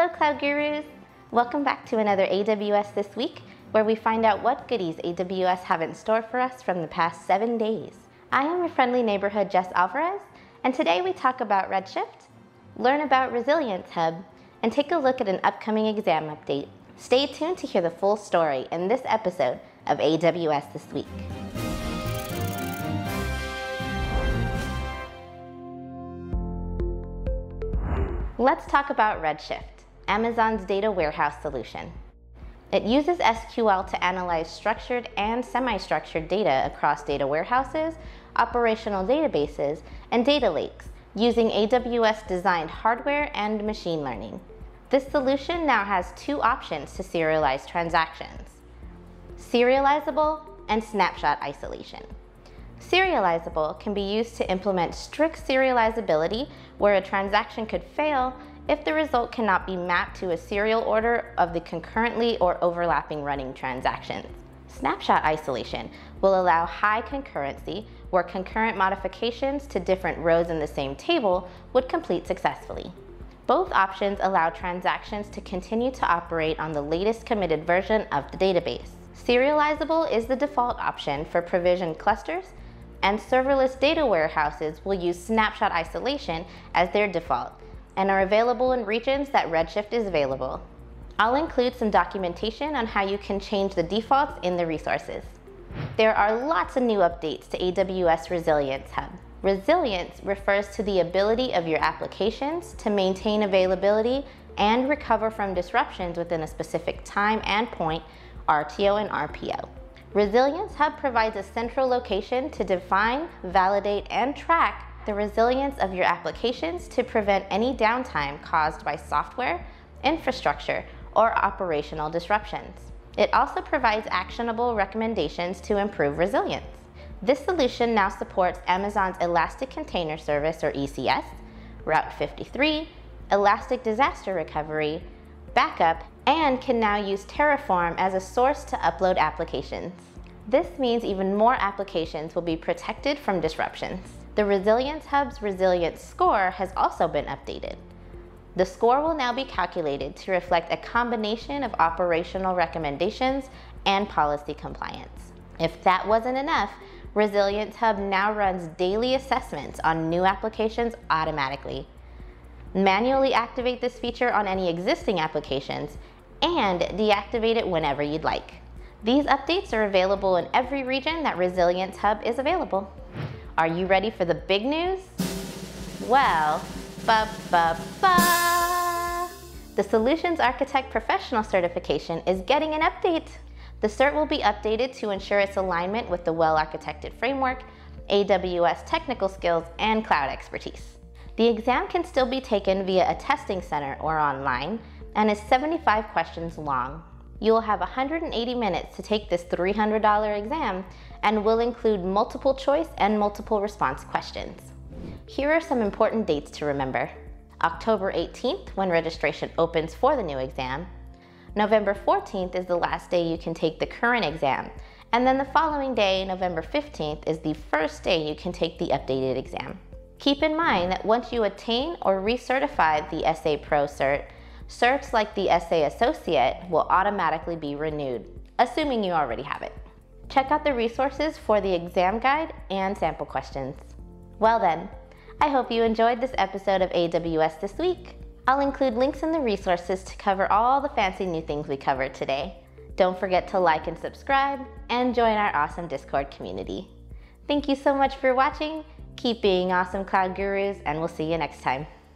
Hello Cloud Gurus! Welcome back to another AWS This Week, where we find out what goodies AWS have in store for us from the past 7 days. I am your friendly neighborhood Jess Alvarez, and today we talk about Redshift, learn about Resilience Hub, and take a look at an upcoming exam update. Stay tuned to hear the full story in this episode of AWS This Week. Let's talk about Redshift, Amazon's data warehouse solution. It uses SQL to analyze structured and semi-structured data across data warehouses, operational databases, and data lakes using AWS-designed hardware and machine learning. This solution now has two options to serialize transactions: serializable and snapshot isolation. Serializable can be used to implement strict serializability where a transaction could fail if the result cannot be mapped to a serial order of the concurrently or overlapping running transactions. Snapshot isolation will allow high concurrency where concurrent modifications to different rows in the same table would complete successfully. Both options allow transactions to continue to operate on the latest committed version of the database. Serializable is the default option for provisioned clusters, and serverless data warehouses will use snapshot isolation as their default and are available in regions that Redshift is available. I'll include some documentation on how you can change the defaults in the resources. There are lots of new updates to AWS Resilience Hub. Resilience refers to the ability of your applications to maintain availability and recover from disruptions within a specific time and point, RTO and RPO. Resilience Hub provides a central location to define, validate, and track the resilience of your applications to prevent any downtime caused by software, infrastructure, or operational disruptions. It also provides actionable recommendations to improve resilience. This solution now supports Amazon's Elastic Container Service, or ECS, Route 53, Elastic Disaster Recovery, backup, and can now use Terraform as a source to upload applications. This means even more applications will be protected from disruptions. The Resilience Hub's Resilience Score has also been updated. The score will now be calculated to reflect a combination of operational recommendations and policy compliance. If that wasn't enough, Resilience Hub now runs daily assessments on new applications automatically. Manually activate this feature on any existing applications and deactivate it whenever you'd like. These updates are available in every region that Resilience Hub is available. Are you ready for the big news? Well, the Solutions Architect Professional Certification is getting an update. The cert will be updated to ensure its alignment with the well-architected framework, AWS technical skills, and cloud expertise. The exam can still be taken via a testing center or online and is 75 questions long. You will have 180 minutes to take this $300 exam and will include multiple choice and multiple response questions. Here are some important dates to remember. October 18th, when registration opens for the new exam. November 14th is the last day you can take the current exam, and then the following day, November 15th, is the first day you can take the updated exam. Keep in mind that once you attain or recertify the SA Pro cert, certs like the SA Associate will automatically be renewed, assuming you already have it. Check out the resources for the exam guide and sample questions. Well then, I hope you enjoyed this episode of AWS This Week. I'll include links in the resources to cover all the fancy new things we covered today. Don't forget to like and subscribe, and join our awesome Discord community. Thank you so much for watching. Keep being awesome, Cloud Gurus, and we'll see you next time.